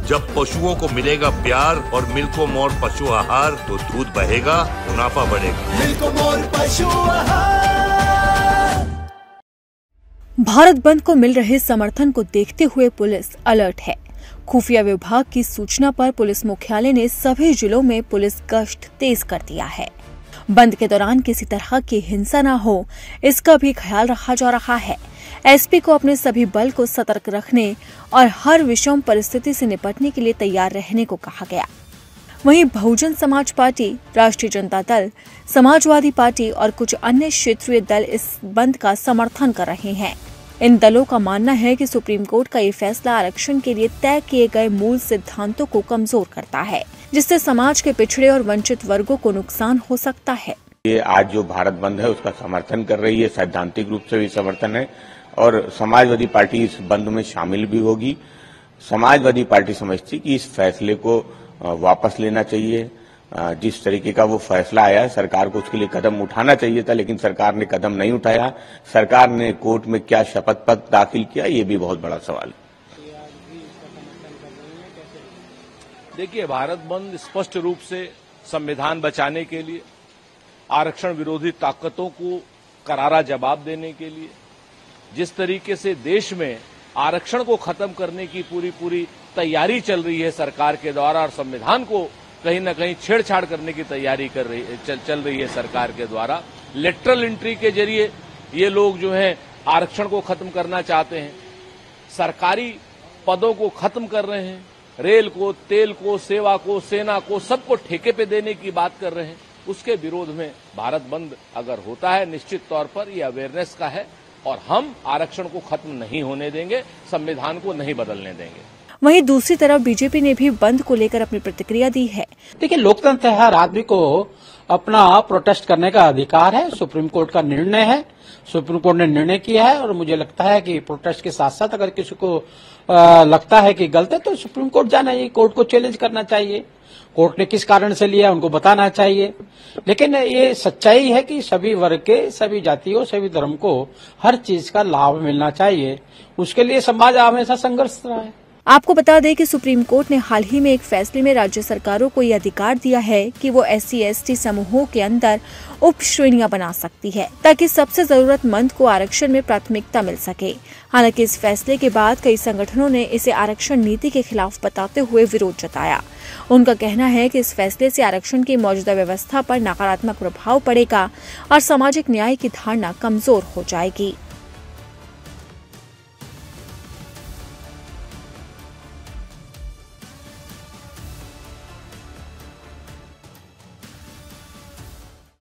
जब पशुओं को मिलेगा प्यार और मिल्को मोर पशु आहार तो दूध बहेगा, मुनाफा बढ़ेगा। मिल्को मोर पशु आहार। भारत बंद को मिल रहे समर्थन को देखते हुए पुलिस अलर्ट है। खुफिया विभाग की सूचना पर पुलिस मुख्यालय ने सभी जिलों में पुलिस गश्त तेज कर दिया है। बंद के दौरान किसी तरह की हिंसा न हो, इसका भी ख्याल रखा जा रहा है। एसपी को अपने सभी बल को सतर्क रखने और हर विषम परिस्थिति से निपटने के लिए तैयार रहने को कहा गया। वहीं बहुजन समाज पार्टी, राष्ट्रीय जनता दल, समाजवादी पार्टी और कुछ अन्य क्षेत्रीय दल इस बंद का समर्थन कर रहे हैं। इन दलों का मानना है कि सुप्रीम कोर्ट का ये फैसला आरक्षण के लिए तय किए गए मूल सिद्धांतों को कमजोर करता है, जिससे समाज के पिछड़े और वंचित वर्गों को नुकसान हो सकता है। ये आज जो भारत बंद है उसका समर्थन कर रही है, सैद्धांतिक रूप से भी समर्थन है और समाजवादी पार्टी इस बंद में शामिल भी होगी। समाजवादी पार्टी समझती कि इस फैसले को वापस लेना चाहिए। जिस तरीके का वो फैसला आया है, सरकार को उसके लिए कदम उठाना चाहिए था, लेकिन सरकार ने कदम नहीं उठाया। सरकार ने कोर्ट में क्या शपथ पत्र दाखिल किया, ये भी बहुत बड़ा सवाल है। देखिए, भारत बंद स्पष्ट रूप से संविधान बचाने के लिए, आरक्षण विरोधी ताकतों को करारा जवाब देने के लिए, जिस तरीके से देश में आरक्षण को खत्म करने की पूरी तैयारी चल रही है सरकार के द्वारा और संविधान को कहीं न कहीं छेड़छाड़ करने की तैयारी चल रही है सरकार के द्वारा। लेटरल एंट्री के जरिए ये लोग जो है आरक्षण को खत्म करना चाहते हैं, सरकारी पदों को खत्म कर रहे हैं, रेल को, तेल को, सेवा को, सेना को, सबको ठेके पे देने की बात कर रहे हैं। उसके विरोध में भारत बंद अगर होता है, निश्चित तौर पर ये अवेयरनेस का है और हम आरक्षण को खत्म नहीं होने देंगे, संविधान को नहीं बदलने देंगे। वहीं दूसरी तरफ बीजेपी ने भी बंद को लेकर अपनी प्रतिक्रिया दी है। देखिए, लोकतंत्र है, हर आदमी को अपना प्रोटेस्ट करने का अधिकार है। सुप्रीम कोर्ट का निर्णय है, सुप्रीम कोर्ट ने निर्णय किया है और मुझे लगता है कि प्रोटेस्ट के साथ साथ अगर किसी को लगता है कि गलत है तो सुप्रीम कोर्ट जाना चाहिए, कोर्ट को चैलेंज करना चाहिए। कोर्ट ने किस कारण से लिया उनको बताना चाहिए। लेकिन ये सच्चाई है कि सभी वर्ग के, सभी जातियों, सभी धर्म को हर चीज का लाभ मिलना चाहिए। उसके लिए समाज हमेशा संघर्ष रहा है। आपको बता दें कि सुप्रीम कोर्ट ने हाल ही में एक फैसले में राज्य सरकारों को ये अधिकार दिया है कि वो SC/ST समूहों के अंदर उप श्रेणियां बना सकती है, ताकि सबसे जरूरतमंद को आरक्षण में प्राथमिकता मिल सके। हालांकि इस फैसले के बाद कई संगठनों ने इसे आरक्षण नीति के खिलाफ बताते हुए विरोध जताया। उनका कहना है कि इस फैसले से आरक्षण की मौजूदा व्यवस्था पर नकारात्मक प्रभाव पड़ेगा और सामाजिक न्याय की धारणा कमजोर हो जाएगी।